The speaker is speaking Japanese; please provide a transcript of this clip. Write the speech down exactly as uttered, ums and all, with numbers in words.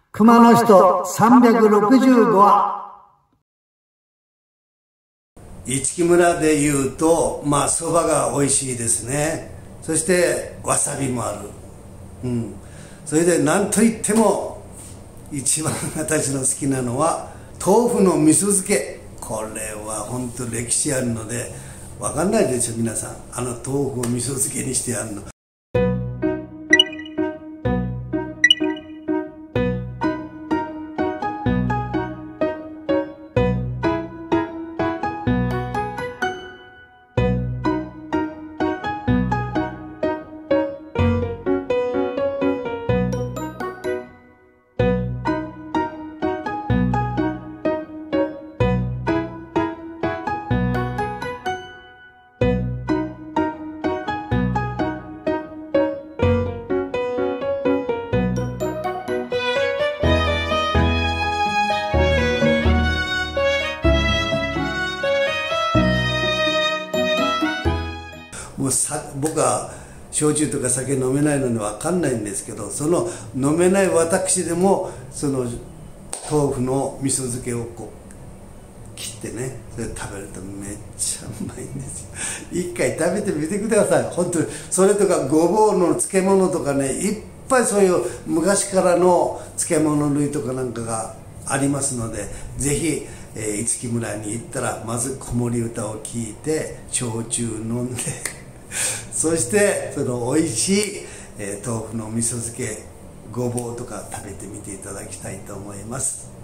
熊野人さんびゃくろくじゅうごわ。 市木村でいうと、まあそばが美味しいですね。そしてわさびもある。うん。それで何といっても一番私の好きなのは豆腐の味噌漬け。これは本当歴史あるので分かんないでしょ皆さん。あの豆腐を味噌漬けにしてやるの。もうさ僕は焼酎とか酒飲めないので分かんないんですけど、その飲めない私でもその豆腐の味噌漬けをこう切ってね、それ食べるとめっちゃうまいんですよ。一回食べてみてください本当に。それとかごぼうの漬物とかね、いっぱいそういう昔からの漬物類とかなんかがありますので、ぜひえー、市木村に行ったらまず子守歌を聴いて焼酎飲んでそしてその美味しい、えー、豆腐の味噌漬け、ごぼうとか食べてみていただきたいと思います。